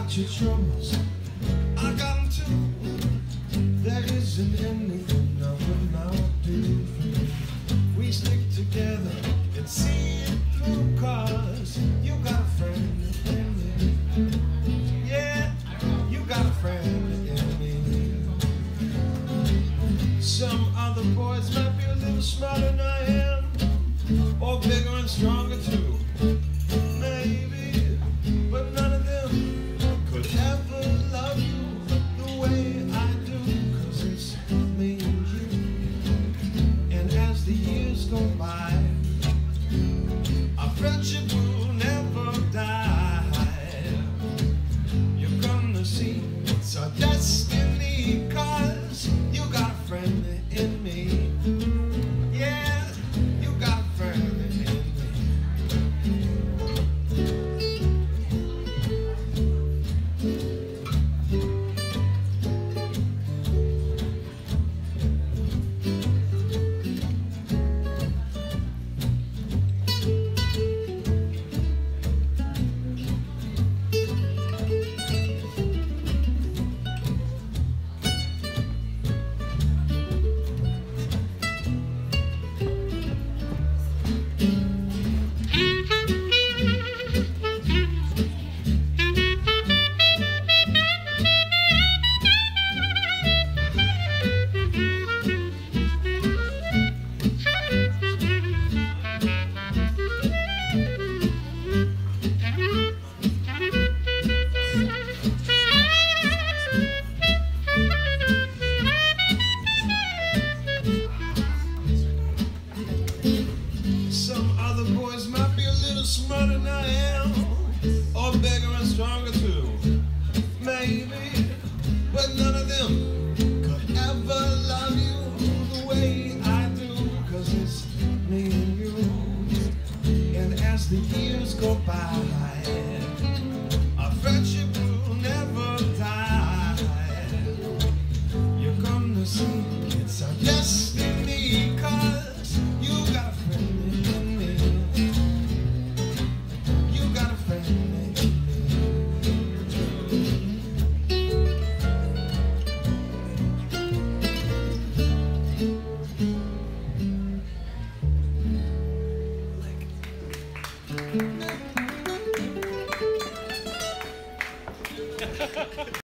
got your troubles, I got them too. There isn't anything I would not do for you. We stick together and see it through, 'cause you got a friend in me. Yeah, you got a friend in me. Some other boys might be a little smarter than I am, or bigger and stronger too. Maybe, but none of them could ever love you the way I do, 'cause it's me and you. And as the years go by, our friendship will never die. You're gonna see it's our destiny, 'cause you got a friend in me. Yeah, you got a friend in me. Smarter than I am, or bigger and stronger too. Maybe, but none of them could ever love you the way I do, 'cause it's me and you. And as the years go by, our friendship will never die. You're gonna see it's our destiny, 'cause you got a friend in me.